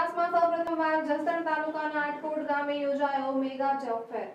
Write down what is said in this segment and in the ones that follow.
સૌરાષ્ટ્રમાં સૌપ્રથમવાર જસદણ તાલુકાના આટકોટ ગામે યોજાયો મેગા જોબ ફેર।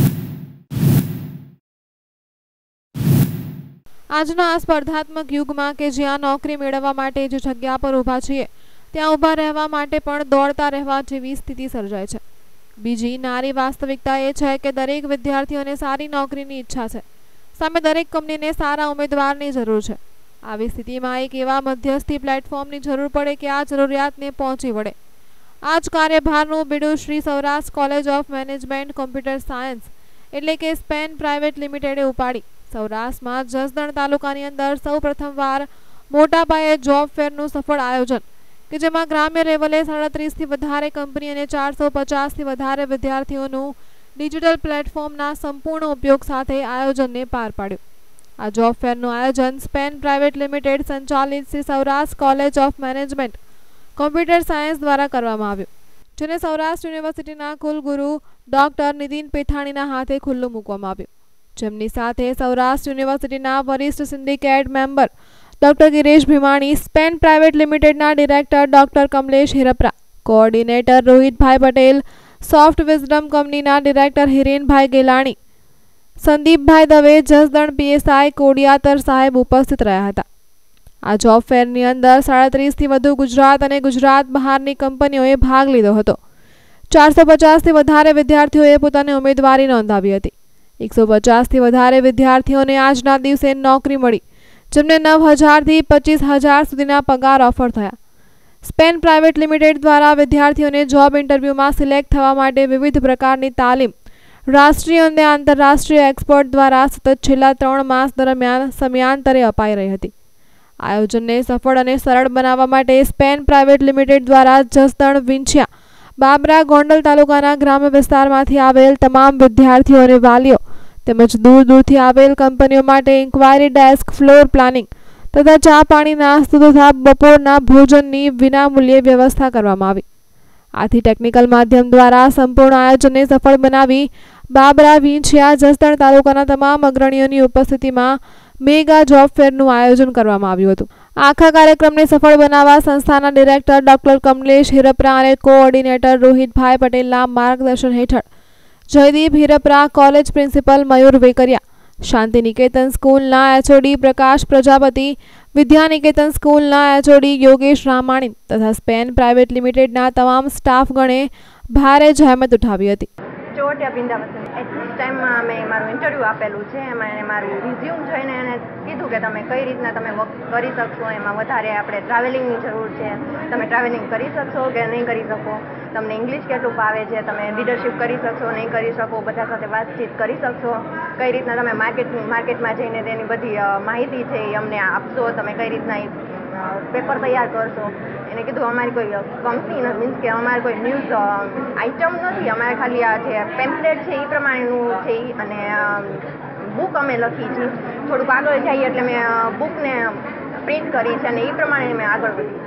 આજના આ સ્પર્ધાત્મક યુગમાં કે જ્યાં નોકરી મેળવવા માટે જે જગ્યા પર ઊભા છીએ ત્યાં ઊભા રહેવા માટે પણ દોડતા રહેવા જેવી સ્થિતિ સર્જાય છે। બીજી નારી વાસ્તવિકતા એ છે કે દરેક વિદ્યાર્થીઓને સારી નોકરીની ઈચ્છા છે, સામે દરેક કંપનીને સારા ઉમેદવારની જરૂર છે। આવી સ્થિતિમાં એક એવા મધ્યસ્થી પ્લેટફોર્મની જરૂર પડે કે આ જરૂરિયાતને પહોંચી વળે। આ જ કાર્યભારનું બીડું Shri Saurashtra college of management computer science એટલે કે સ્પેન પ્રાઇવેટ લિમિટેડે ઉપાડી સૌરાષ્ટ્રમાં જસદણ તાલુકાની અંદર સૌ પ્રથમવાર મોટા પાયે જોબ ફેરનું સફળ આયોજન કે જેમાં ગ્રામ્ય લેવલે 37થી વધારે કંપની અને 450થી વધારે વિદ્યાર્થીઓનું ડિજિટલ પ્લેટફોર્મના સંપૂર્ણ ઉપયોગ સાથે આયોજનને પાર પાડ્યું। આ જોબ ફેરનું આયોજન સ્પેન પ્રાઇવેટ લિમિટેડ સંચાલિત Shri Saurashtra college of management computer science દ્વારા કરવામાં આવ્યું, જેને સૌરાષ્ટ્ર યુનિવર્સિટીના કુલગુરુ ડોક્ટર નીતિન પેથાણીના હાથે ખુલ્લું મૂકવામાં આવ્યું, જેમની સાથે સૌરાષ્ટ્ર યુનિવર્સિટીના વરિષ્ઠ syndicate member doctor Girish Bhimani, Span private લિમિટેડના director doctor Kamlesh Hirpara, coordinator Rohitbhai Patel, soft wisdom કંપનીના ડિરેક્ટર હિરેનભાઈ ગેલાણી, સંદીપભાઈ દવે, જસદણ પીએસઆઈ કોડિયાતર સાહેબ ઉપસ્થિત રહ્યા હતા। આ જોબ ફેરની અંદર 37થી વધુ ગુજરાત અને ગુજરાત બહારની કંપનીઓએ ભાગ લીધો હતો। 450થી વધારે વિદ્યાર્થીઓએ પોતાની ઉમેદવારી નોંધાવી હતી। 150થી વધારે વિદ્યાર્થીઓને આજના દિવસે નોકરી મળી, જેમને 9,000થી 25,000 સુધીના પગાર ઓફર થયા। સ્પેન પ્રાઇવેટ લિમિટેડ દ્વારા વિદ્યાર્થીઓને જોબ ઇન્ટરવ્યુમાં સિલેક્ટ થવા માટે વિવિધ પ્રકારની તાલીમ રાષ્ટ્રીય અને આંતરરાષ્ટ્રીય એક્સપર્ટ દ્વારા સતત છેલ્લા 3 માસ દરમિયાન સમયાંતરે અપાઈ રહી હતી। આયોજનને સફળ અને સરળ બનાવવા માટે સ્પેન પ્રાઇવેટ લિમિટેડ દ્વારા જસદણ, વિંછિયા, બાબરા, ગોંડલ તાલુકાના ગ્રામ્ય વિસ્તારમાંથી આવેલ તમામ વિદ્યાર્થીઓ અને વાલીઓ તેમજ દૂર દૂરથી આવેલ કંપનીઓ માટે ઇન્ક્વાયરી ડેસ્ક, ફ્લોર પ્લાનિંગ તથા ચા પાણી, નાસ્તો તથા બપોરના ભોજનની વિનામૂલ્યે વ્યવસ્થા કરવામાં આવી। આથી ટેકનિકલ માધ્યમ દ્વારા સંપૂર્ણ આયોજનને સફળ બનાવી બાબરા, વિંછિયા, જસદણ તાલુકાના તમામ અગ્રણીઓની ઉપસ્થિતિમાં મેગા જોબ ફેરનું આયોજન કરવામાં આવ્યું હતું। આખા કાર્યક્રમને સફળ બનાવવા સંસ્થાના ડિરેક્ટર ડોક્ટર કમલેશ હિરપરા અને કોઓર્ડિનેટર રોહિતભાઈ પટેલના માર્ગદર્શન હેઠળ જયદીપ હિરપરા, કોલેજ પ્રિન્સિપલ મયુર વેકરિયા, શાંતિ નિકેતન સ્કૂલના એચઓડી પ્રકાશ પ્રજાપતિ, વિદ્યા નિકેતન સ્કૂલના એચઓડી યોગેશ રામાણી તથા સ્પેન પ્રાઇવેટ લિમિટેડના તમામ સ્ટાફગણે ભારે જહેમત ઉઠાવી હતી। ચોટિયા બિંદાવસન એટલી ટાઈમમાં મેં મારું ઇન્ટરવ્યૂ આપેલું છે, એમાં એને મારું રિઝ્યુમ જોઈને એને કીધું કે તમે કઈ રીતના તમે વર્ક કરી શકશો, એમાં વધારે આપણે ટ્રાવેલિંગની જરૂર છે, તમે ટ્રાવેલિંગ કરી શકશો કે નહીં કરી શકો, તમને ઇંગ્લિશ કેટલું ફાવે છે, તમે લીડરશિપ કરી શકશો નહીં કરી શકો, બધા સાથે વાતચીત કરી શકશો, કઈ રીતના તમે માર્કેટમાં જઈને તેની બધી માહિતી છે એ અમને આપશો, તમે કઈ રીતના પેપર તૈયાર કરશો। એને કીધું અમારી કોઈ કંપની નથી, મીન્સ કે અમારે કોઈ ન્યૂઝ આઇટમ નથી, અમારે ખાલી આ જે પેમ્પલેટ છે એ પ્રમાણેનું છે અને બુક અમે લખી છે। થોડુંક આગળ જઈએ એટલે મેં બુકને પ્રિન્ટ કરી છે અને એ પ્રમાણે મેં આગળ વધી।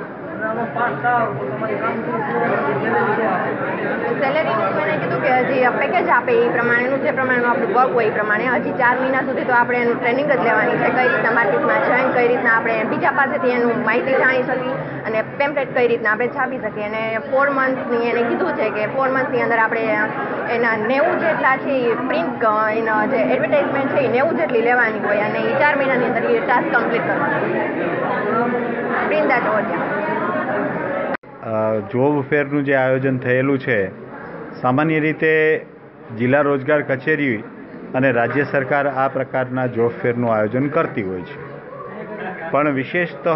સેલેરીનું મેં કીધું કે જે પેકેજ આપે એ પ્રમાણેનું, જે પ્રમાણેનું આપણું વર્ક હોય એ પ્રમાણે હજી 4 મહિના સુધી તો આપણે એનું ટ્રેનિંગ જ લેવાની છે, કઈ રીતના માર્કેટમાં જઈને કઈ રીતના આપણે બીજા પાસેથી એનું માહિતી જાણી શકીએ અને પેમ્પલેટ કઈ રીતના આપણે છાપી શકીએ। અને 4 મંથની એને કીધું છે કે 4 મંથની અંદર આપણે એના 90 જેટલા છે એ પ્રિન્ટ એના જે એડવર્ટાઇઝમેન્ટ છે એ 90 જેટલી લેવાની હોય અને એ 4 મહિનાની અંદર એ ટાસ્ક કમ્પ્લીટ કરવાનો પ્રિન્ટ દેટ ઓડિયા। જોબ ફેરનું જે આયોજન થયેલું છે, સામાન્ય રીતે જિલ્લા રોજગાર કચેરી અને રાજ્ય સરકાર આ પ્રકારના જોબ ફેરનું આયોજન કરતી હોય છે, પણ વિશેષતઃ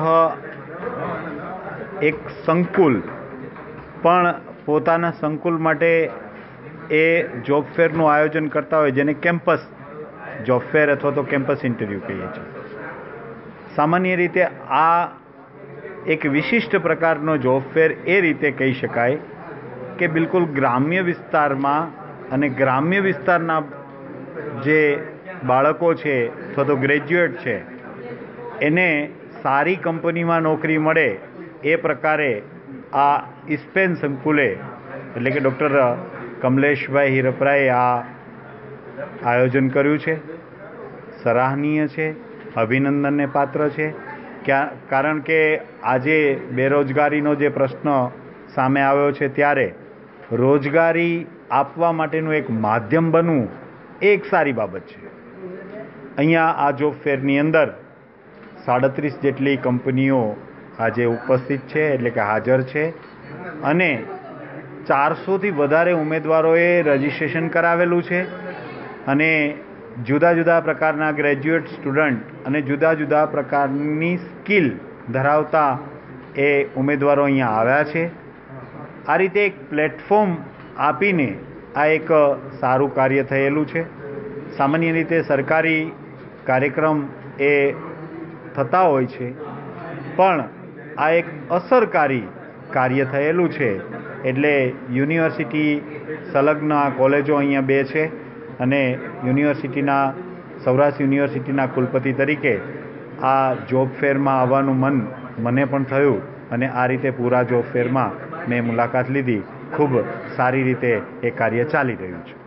એક સંકુલ પણ પોતાના સંકુલ માટે એ જોબ ફેરનું આયોજન કરતા હોય, જેને કેમ્પસ જોબ ફેર અથવા તો કેમ્પસ ઇન્ટરવ્યૂ કહીએ છીએ। સામાન્ય રીતે આ એક વિશિષ્ટ પ્રકારનો જોબ ફેર એ રીતે કહી શકાય કે બિલકુલ ગ્રામ્ય વિસ્તારમાં અને ગ્રામ્ય વિસ્તારના જે બાળકો છે અથવા તો ગ્રેજ્યુએટ છે એને સારી કંપનીમાં નોકરી મળે એ પ્રકારે આ સ્પેન સંકુલે એટલે કે ડૉક્ટર કમલેશભાઈ હિરપરાએ આ આયોજન કર્યું છે। સરાહનીય છે, અભિનંદનને પાત્ર છે। કારણ કે આજે બેરોજગારીનો જે પ્રશ્ન સામે આવ્યો છે, ત્યારે રોજગારી આપવા માટેનું એક માધ્યમ બનવું એ એક સારી બાબત છે. અહીંયા આ જોબ ફેરની અંદર 37 જેટલી કંપનીઓ આજે ઉપસ્થિત છે, એટલે કે હાજર છે, અને 400થી વધારે ઉમેદવારોએ રજીસ્ટ્રેશન કરાવેલું છે, અને જુદા જુદા પ્રકારના ગ્રેજ્યુએટ સ્ટુડન્ટ અને જુદા જુદા પ્રકારની સ્કિલ ધરાવતા એ ઉમેદવારો અહીંયા આવ્યા છે. આ રીતે એક પ્લેટફોર્મ આપીને આ એક સારું કાર્ય થયેલું છે. સામાન્ય રીતે સરકારી કાર્યક્રમ એ થતા હોય છે, પણ આ એક અસરકારી કાર્ય થયેલું છે. એટલે યુનિવર્સિટી સંલગ્ન કોલેજો અહીંયા 2 છે, અને યુનિવર્સિટીના સૌરાષ્ટ્ર યુનિવર્સિટીના કુલપતિ તરીકે આ જોબ ફેરમાં આવવાનું મને પણ થયું, અને આ રીતે પૂરા જોબ ફેરમાં મેં મુલાકાત લીધી. ખૂબ સારી રીતે એ કાર્ય ચાલી રહ્યું છે.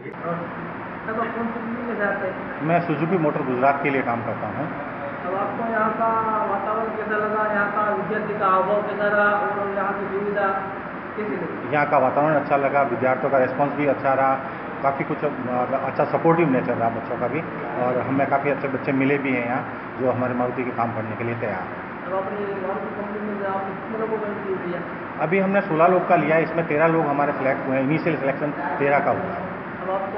मैं सुजुकी मोटर गुजरात के लिए काम करता हूँ. अब आपको यहाँ का वातावरण कैसा लगा, यहाँ का विद्यार्थी का अभाव कैसा रहा और यहाँ की सुविधा कैसी लगी? यहाँ का वातावरण अच्छा लगा, विद्यार्थियों का रिस्पॉन्स भी अच्छा रहा, काफ़ी कुछ अच्छा सपोर्टिव नेचर रहा बच्चों का भी, और हमें काफ़ी अच्छे बच्चे मिले भी हैं यहाँ जो हमारे मारुति के काम करने के लिए तैयार हैं. अब अपनी मारुति कंपनी में आपने कितने लोगों को इंटरव्यू दिया? अभी हमने 16 लोग का लिया, इसमें 13 लोग हमारे सिलेक्ट हुए हैं. इनिशियल सिलेक्शन 13 का हुआ है. अब आपको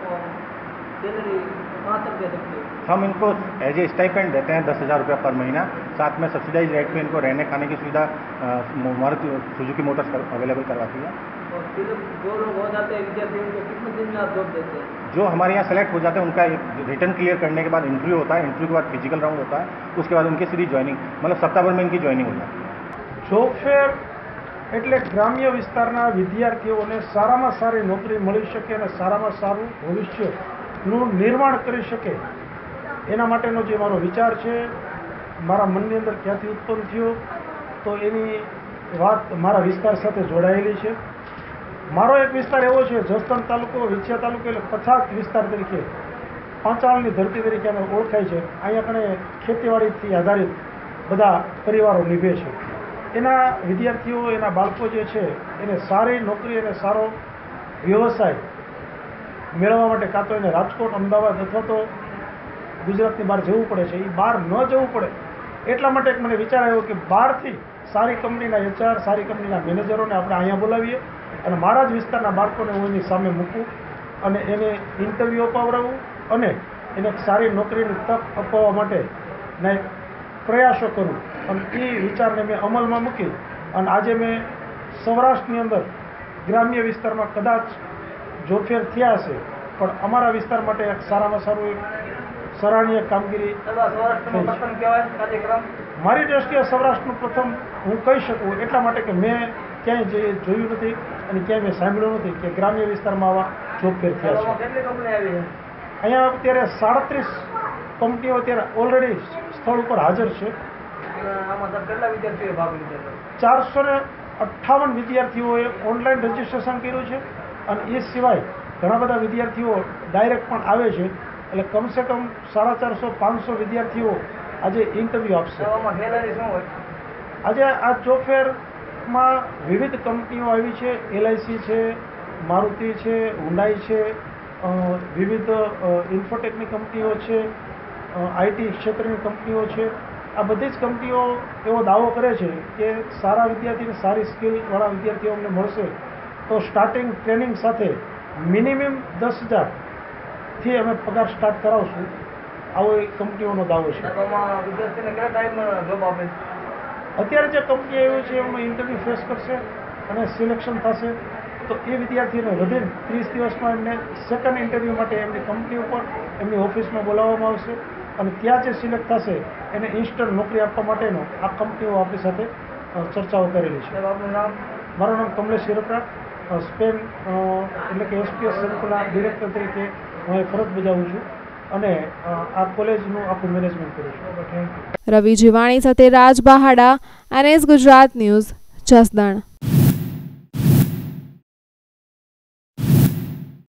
सैलरी कहाँ तक दे सकते हो? हम इनको एज ए स्टाइपेंड देते हैं 10,000 रुपया पर महीना. साथ में सब्सिडाइज रेट पे इनको रहने खाने की सुविधा मारुति सुजुकी मोटर्स अवेलेबल करवाती है. और फिर जो लोग हो जाते हैं विद्यार्थी, उनको कितने दिन में आप जॉब देते हैं? जो हमारे यहाँ सेलेक्ट हो जाते हैं उनका रिटर्न क्लियर करने के बाद इंटरव्यू होता है, इंटरव्यू के बाद फिजिकल राउंड होता है, उसके बाद उनकी सीधी ज्वाइनिंग, मतलब सप्ताहभर में इनकी ज्वाइनिंग हो जाती है. જોબ ફેર એટલે ગ્રામ્ય વિસ્તારના વિદ્યાર્થીઓને સારામાં સારી નોકરી મળી શકે અને સારામાં સારું ભવિષ્યનું નિર્માણ કરી શકે એના માટેનો જે મારો વિચાર છે, મારા મનની અંદર ક્યાંથી ઉત્પન્ન થયો તો એની વાત મારા વિસ્તાર સાથે જોડાયેલી છે. મારો એક વિસ્તાર એવો છે, જસદણ તાલુકો, વિછિયા તાલુકો, એટલે પછાત વિસ્તાર તરીકે, પાંચાળની ધરતી તરીકે અમે ઓળખાય છે. અહીંયા કણે ખેતીવાડીથી આધારિત બધા પરિવારો નિભે છે. એના વિદ્યાર્થીઓ, એના બાળકો જે છે એને સારી નોકરી અને સારો વ્યવસાય મેળવવા માટે કાં તો એને રાજકોટ, અમદાવાદ અથવા તો ગુજરાતની બહાર જવું પડે છે. એ બહાર ન જવું પડે એટલા માટે એક મને વિચાર આવ્યો કે બહારથી સારી કંપનીના HR, સારી કંપનીના મેનેજરોને આપણે અહીંયા બોલાવીએ અને મારા જ વિસ્તારના બાળકોને હું એની સામે મૂકું અને એને ઇન્ટરવ્યૂ અપાવડાવું અને એને સારી નોકરીની તક અપાવવા માટે પ્રયાસો કરું. અને એ વિચારને મેં અમલમાં મૂકી અને આજે મેં સૌરાષ્ટ્રની અંદર ગ્રામ્ય વિસ્તારમાં કદાચ જોફેર થયા હશે, પણ અમારા વિસ્તાર માટે એક સારામાં સારું એક સરાહનીય કામગીરી મારી દ્રષ્ટિએ સૌરાષ્ટ્રનું પ્રથમ હું કહી શકું, એટલા માટે કે મેં ક્યાંય જોયું નથી અને ક્યાંય મેં સાંભળ્યું નથી કે ગ્રામ્ય વિસ્તારમાં આવા જોબ ફેર થયા છે. અહીંયા અત્યારે 37 કંપનીઓ અત્યારે ઓલરેડી સ્થળ ઉપર હાજર છે. 458 વિદ્યાર્થીઓએ ઓનલાઈન રજીસ્ટ્રેશન કર્યું છે અને એ સિવાય ઘણા બધા વિદ્યાર્થીઓ ડાયરેક્ટ પણ આવે છે. એટલે કમસે કમ 450-500 વિદ્યાર્થીઓ આજે ઇન્ટરવ્યૂ આપશે. આજે આ જોબ ફેરમાં વિવિધ કંપનીઓ આવી છે. LIC છે, મારુતિ છે, હુન્ડાઈ છે, વિવિધ ઇન્ફોટેકની કંપનીઓ છે, IT ક્ષેત્રની કંપનીઓ છે. આ બધી જ કંપનીઓ એવો દાવો કરે છે કે સારા વિદ્યાર્થીને, સારી સ્કિલવાળા વિદ્યાર્થીઓ અમને મળશે તો સ્ટાર્ટિંગ ટ્રેનિંગ સાથે મિનિમમ 10,000થી અમે પગાર સ્ટાર્ટ કરાવશું. આવો એ કંપનીઓનો દાવો છે. અત્યારે જે કંપની આવી છે એમાં ઇન્ટરવ્યૂ ફેસ કરશે અને સિલેક્શન થશે તો એ વિદ્યાર્થીઓને વધીને 30 દિવસમાં એમને સેકન્ડ ઇન્ટરવ્યૂ માટે એમની કંપની ઉપર, એમની ઓફિસમાં બોલાવવામાં આવશે અને ત્યાં જે સિલેક્ટ થશે એને ઇન્સ્ટન્ટ નોકરી આપવા માટેનો આ કંપનીઓ આપણી સાથે ચર્ચાઓ કરેલી છે. મારું નામ કમલેશ હિરપરા, સ્પેન એટલે કે SPS સંકુલના ડિરેક્ટર તરીકે હું ફરજ બજાવું છું અને આ કોલેજનું આખું મેનેજમેન્ટ કરું છું. રવિ જીવાણી સાથે રાજ બહાડા, NS ગુજરાત ન્યૂઝ, જસદણ.